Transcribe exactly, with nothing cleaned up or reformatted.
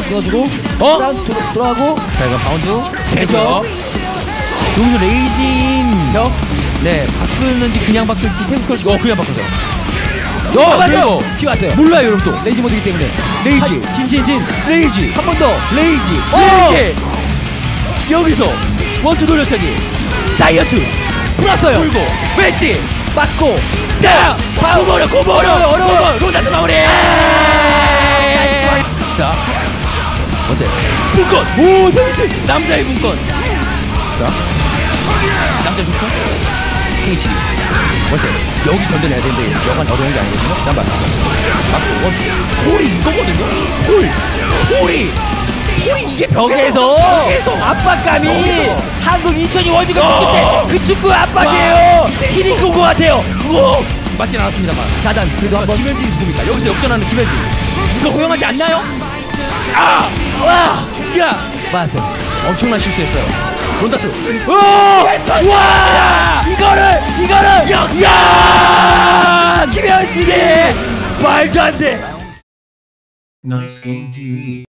들어주고 어? 일단 도, 돌아가고 자 이거 바운드 되죠. 여기서 레이진 벽 네 바꾸는지 그냥 바꿀지 템스컬 어 그냥 바꾸죠. 어! 맞아요! 키 왔어요. 몰라요 여러분 또 레이지 모드이기 때문에 레이지 진진진 레이지 한 번 더 레이지 어! 레이지 여기서 원투 돌려차기 자이언트 풀었어요. 풀고 웨지 맞고 야! 고버려 고버려 어려워요, 어려워요. 로자트 마무리 자 어째 분권 오 데미지 남자의 분권 자 남자의 분권 행치 어째 여기 견뎌내야 되는데 여간 어려운 게 아니거든요. 잠깐 맞고 원 홀이 이거거든요. 홀 홀이 홀이 이게 벽에서 벽에서 압박감이 벽에서. 한국 이천이 월드컵 어. 축구 때 그 축구 압박이에요. 힘이 끈 것 같아요. 우와 맞진 않았습니다만 자단 그래도 자, 한번 김현진이 누굽니까? 여기서 역전하는 김현진 이거 허용하지 않나요? 아! 와 야! 맞았어요. 엄청난 실수했어요. 론다스 오! 와! 이거를 이거를 역전! 김현진이 말도 안 돼. Nice Game 티비